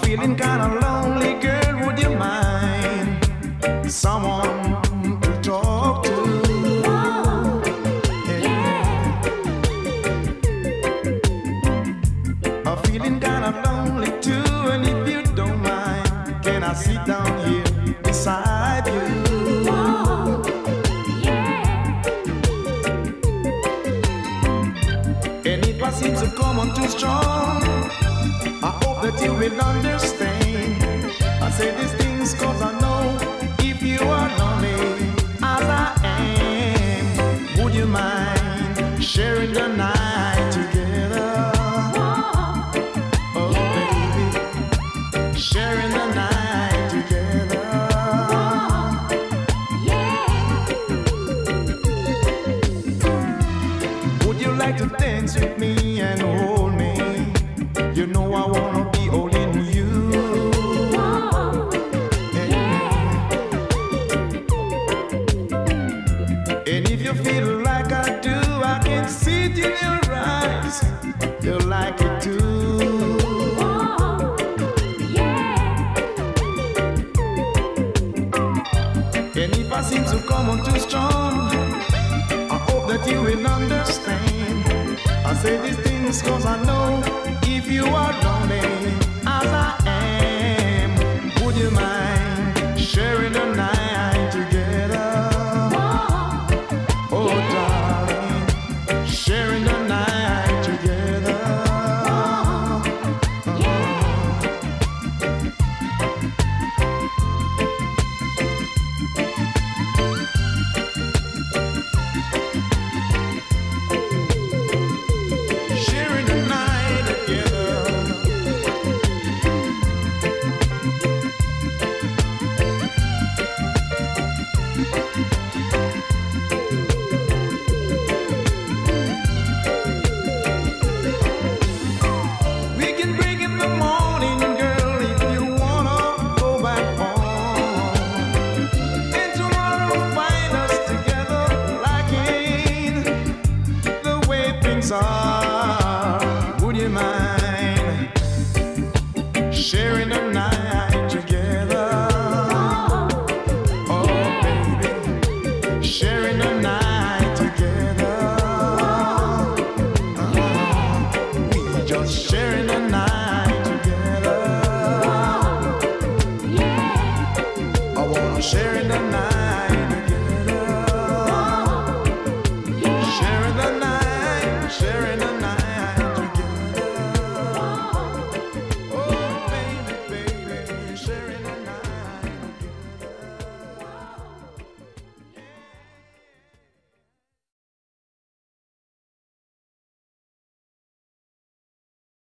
feeling kind of lonely, girl, would you mind someone to talk to? Oh, yeah. I'm feeling kind of lonely too, and if you don't mind, can I sit down here beside you? Oh, yeah. And if I seem to come on too strong, I hope that you will understand. I say these things cause I know if you are lonely as I am, would you mind sharing the night together? Oh, baby, sharing the night together. Would you like to dance with me and hold me? You know I wanna be holding you. And if you feel like I do, I can see it in your eyes. You like it too. And if I seem to come on too strong, I hope that you will understand. I say these things cause I know if you are lonely as I am, would you mind sharing the night together? Oh, darling, sharing the night together. Sharing the night together. We can break in the morning, girl, if you wanna go back home. And tomorrow find us together like in the way things are. Would you mind sharing the night?